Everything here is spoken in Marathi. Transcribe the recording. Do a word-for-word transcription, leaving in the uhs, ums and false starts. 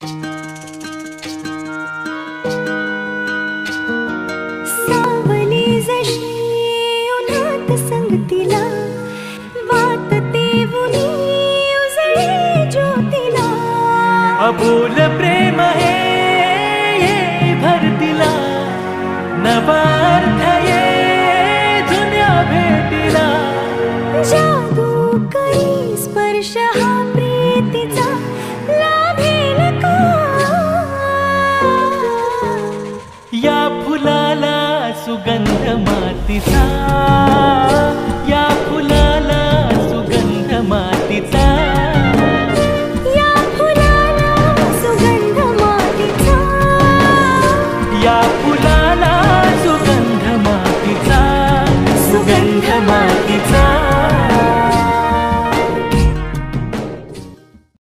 सावली जशी उन्हात संगतीला वाटते उनी उजळे ज्योतीला अबोल प्रेम हे ये भरतीला नवा अर्थ ये जुन्या भेटीला जादू करी स्पर्श हा